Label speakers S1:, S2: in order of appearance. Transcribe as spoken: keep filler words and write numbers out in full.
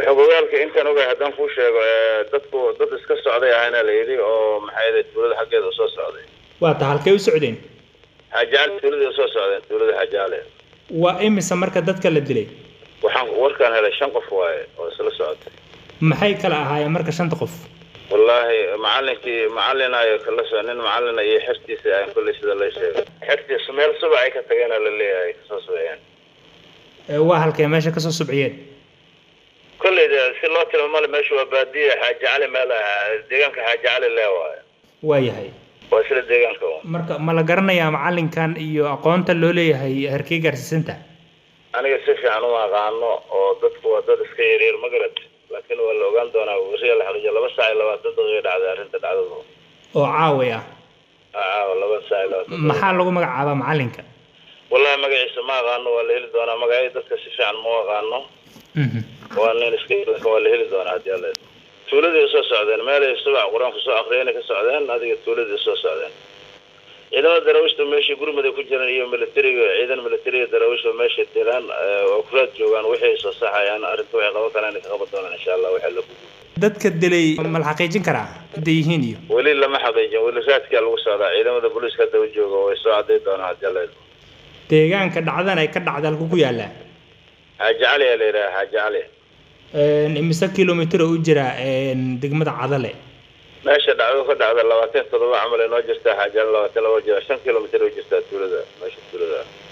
S1: xogogaalka intaan ogahay haddaan kuu sheego dadku dad iska socday ahayna la yidhi oo maxay ahayd tuulada xaggeeda usoo socday.
S2: waa ta halkay u socdeen?
S1: Hajaal tuulada usoo socdeen tuulada Hajaale.
S2: waa imisa marka dadka la dilay?
S1: waxaan warkaan helay shan qof waaye oo isla socotay.
S2: maxay kala ahaayeen marka shanta qof?
S1: wallaahi macallinkii macallin ayo kala soo nin macallin iyo xirtiisa ay kulli sida la sheegay. xirtiisa meel subax ay ka tageen la leeyahay kasoo socdeen.
S2: ee waa halkay meesha ka soo subciyeen?
S1: kulleeda si loo tilmaamo meesha waa baadiye Hajaale meelaha deegaanka Hajaale leeyahay.
S2: waayahay.
S1: waa sida deegaanka.
S2: marka ma la garanayaa macallinkan iyo aqoonta loo leeyahay herkey gaarsiisanta?
S1: aniga si fiican u aqaano oo dadku waa dad iska yaryar ma garad laakiin waa la ogaan doonaa wariyaal xaqiiqo laba saac iyo labaatan daqiiqo dhacday arrinta dhacdada
S2: oo caawi ah.
S1: aa laba saac iyo labaatan
S2: maxaa lagu magacaabaa macallinka?
S1: wallahi magaciisa ma aqaano waa la heli doonaa magaciisa dadka si fiican ma aqaano. mhm waa nin iska yaryar waa la heli doonaa hadii alla tuuladii soo socdeen meel ay subax quraanka soo akhriyeen ka socdeen adiga tuuladii soo socdeen. ciidamada darawiishta meesha gurmada ku jiraan iyo militariga ciidan militariga darawiishta meesha tiraan oo kuraad joogan waxay soo saxayaan arrinta waxay qaban karaan ka qaban doonaan insha Allah waxa la ku
S2: dadka dilay ma la xaqiijin karaa diyihiin iyo
S1: wali lama xaqiijin wali raadka lagu socdaa ciidamada booliiska daba jooga way soo caday doonaan jalay
S2: deegaanka dhacdan ay ka dhacday halku ku yaala
S1: Hajaale leeyahay Hajaale
S2: ee imisa kiiloomitir u jira ee degmada Cadale
S1: meesha dhacdo ka dhacda labaatan iyo toddoba amal inoo jirta Hajaale labaatan iyo laba jira shan kiiloomitir u jirta tuulada meesha tuulada